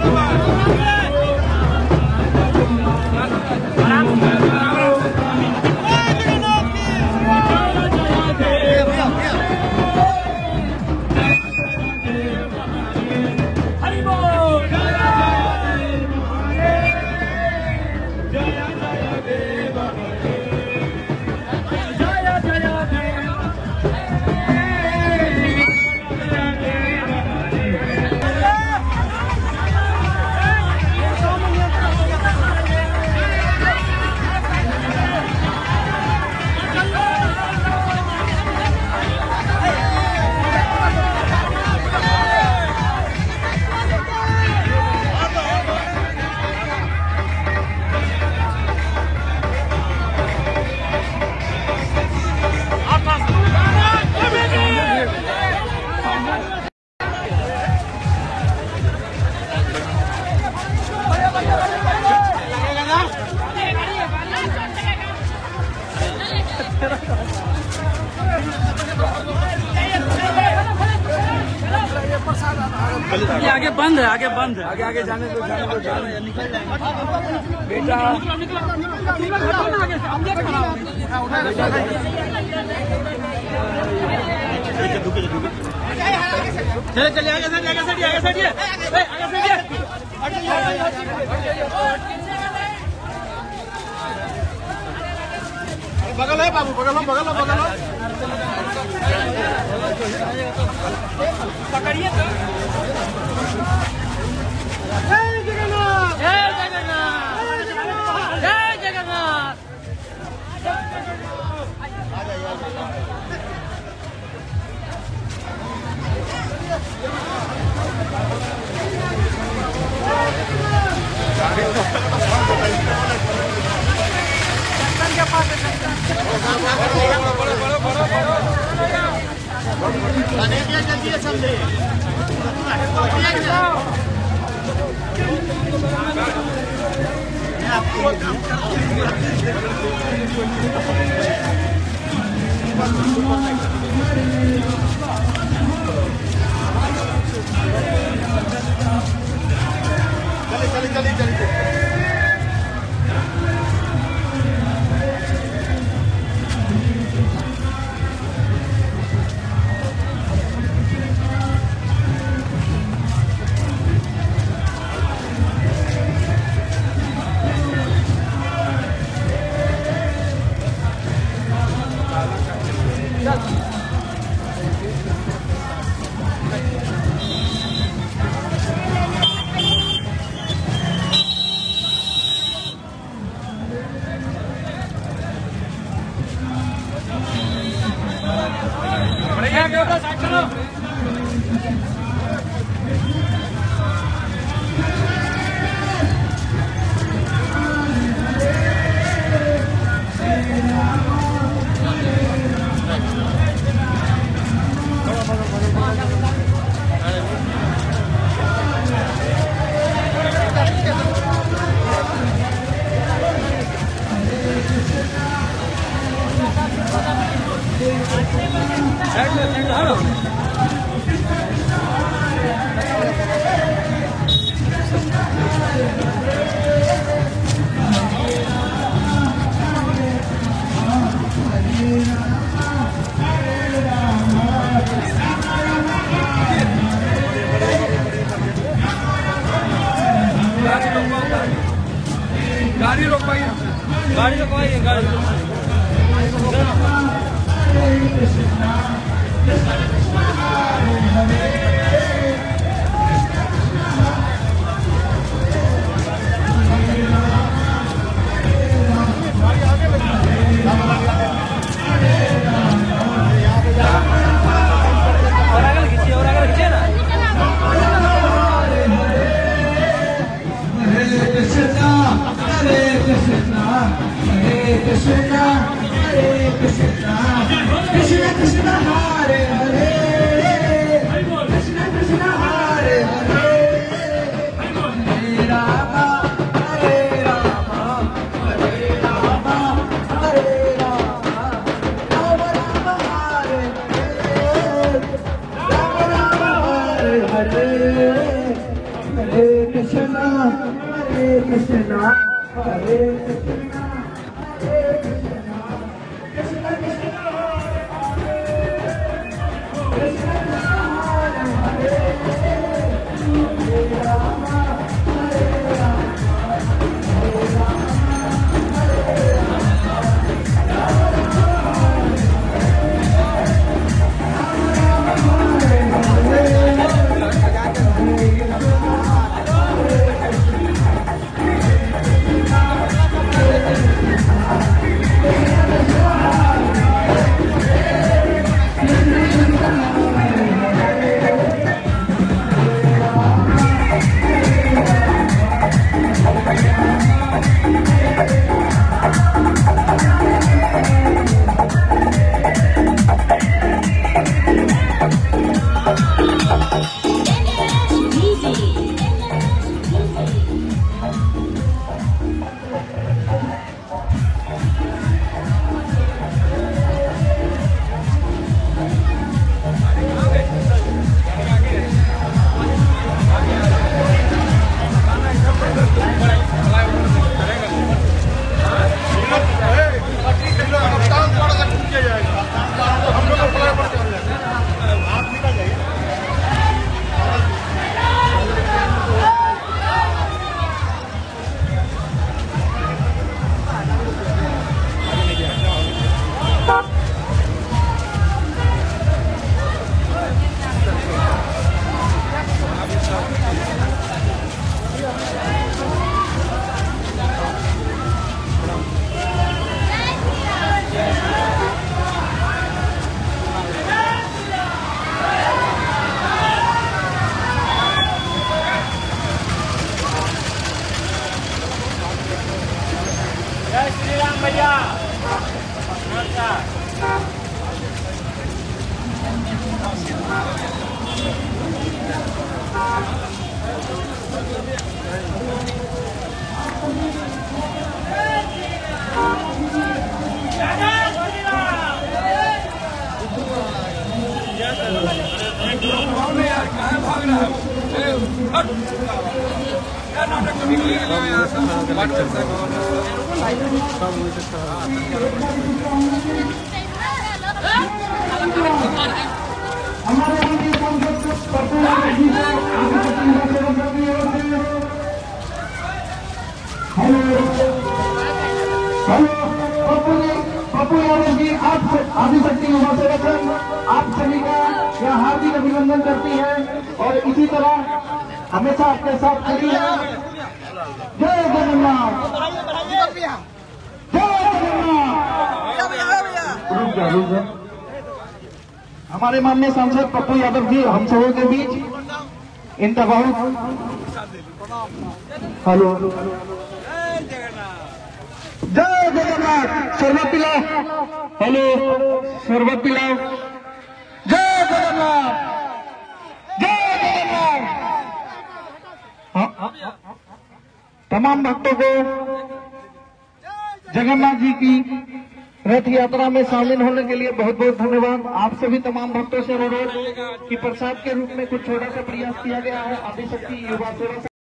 ये आगे बंद है, आगे बंद है, आगे आगे जाने दो, जाने दो, जाने निकल जाएंगे बेटा। चले चलिए आगे सर, आगे सर, आगे सर, बगल है बाबू, बगल बगल बगल पकड़िए। जय जगन्नाथ, जय जगन्नाथ, जय जगन्नाथ। जल्दी समझे चले चले चले चले गाड़ी रोकवाइए, गाड़ी रोकवाइए, गाड़ी Krishna Krishna Hare Hare Krishna हरे कृष्णा हरे कृष्णा हरे कृष्णा कृष्णा कृष्णा कृष्णा हरे राम हरे राम हरे राम जय श्री राम भैया। पप्पू यादव जी आप आदिशक्ति युवा सेवक संघ आप सभी का यह हार्दिक अभिनंदन करती है और इसी तरह हमेशा आपके साथ खड़ी है। जय जगन्नाथ जय जगन्नाथ। हमारे माननीय सांसद पप्पू यादव जी हम सबों के बीच इनका बहुत हेलो जय जगन्नाथ शरबत पिलाओ हेलो शरबत पिलाओ जय जगन्नाथ जय जगन्नाथ। तमाम भक्तों को जगन्नाथ जी की रथ यात्रा में शामिल होने के लिए बहुत बहुत धन्यवाद। आप सभी तमाम भक्तों से अनुरोध कि प्रसाद के रूप में कुछ छोटा सा प्रयास किया गया है आदिशक्ति युवा सेवा